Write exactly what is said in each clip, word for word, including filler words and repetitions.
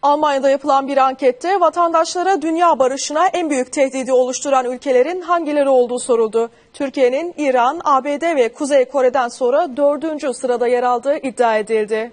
Almanya'da yapılan bir ankette vatandaşlara dünya barışına en büyük tehdidi oluşturan ülkelerin hangileri olduğu soruldu. Türkiye'nin İran, A B D ve Kuzey Kore'den sonra dördüncü sırada yer aldığı iddia edildi.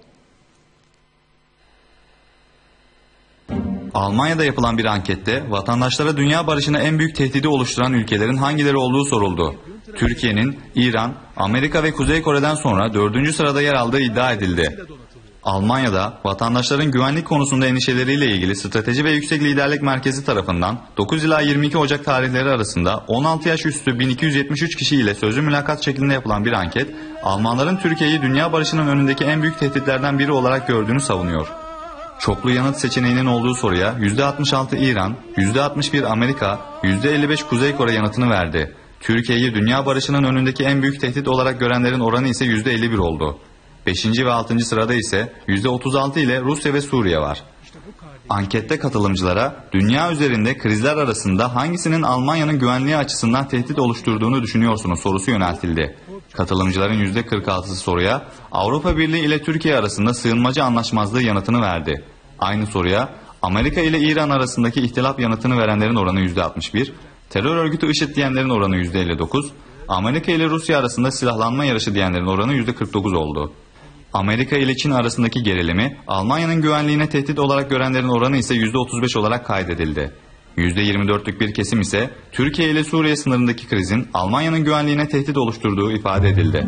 Almanya'da yapılan bir ankette vatandaşlara dünya barışına en büyük tehdidi oluşturan ülkelerin hangileri olduğu soruldu. Türkiye'nin İran, Amerika ve Kuzey Kore'den sonra dördüncü sırada yer aldığı iddia edildi. Almanya'da vatandaşların güvenlik konusunda endişeleriyle ilgili Strateji ve Yüksek Liderlik Merkezi tarafından dokuz ila yirmi iki Ocak tarihleri arasında on altı yaş üstü bin iki yüz yetmiş üç kişi ile sözlü mülakat şeklinde yapılan bir anket, Almanların Türkiye'yi dünya barışının önündeki en büyük tehditlerden biri olarak gördüğünü savunuyor. Çoklu yanıt seçeneğinin olduğu soruya yüzde altmış altı İran, yüzde altmış bir Amerika, yüzde elli beş Kuzey Kore yanıtını verdi. Türkiye'yi dünya barışının önündeki en büyük tehdit olarak görenlerin oranı ise yüzde elli bir oldu. beşinci ve altıncı sırada ise yüzde otuz altı ile Rusya ve Suriye var. Ankette katılımcılara dünya üzerinde krizler arasında hangisinin Almanya'nın güvenliği açısından tehdit oluşturduğunu düşünüyorsunuz sorusu yöneltildi. Katılımcıların yüzde kırk altısı soruya Avrupa Birliği ile Türkiye arasında sığınmacı anlaşmazlığı yanıtını verdi. Aynı soruya Amerika ile İran arasındaki ihtilaf yanıtını verenlerin oranı yüzde altmış bir, terör örgütü IŞİD diyenlerin oranı yüzde elli dokuz, Amerika ile Rusya arasında silahlanma yarışı diyenlerin oranı yüzde kırk dokuz oldu. Amerika ile Çin arasındaki gerilimi Almanya'nın güvenliğine tehdit olarak görenlerin oranı ise yüzde otuz beş olarak kaydedildi. yüzde yirmi dörtlük bir kesim ise Türkiye ile Suriye sınırındaki krizin Almanya'nın güvenliğine tehdit oluşturduğu ifade edildi.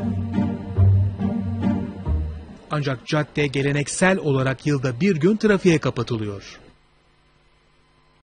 Ancak cadde geleneksel olarak yılda bir gün trafiğe kapatılıyor.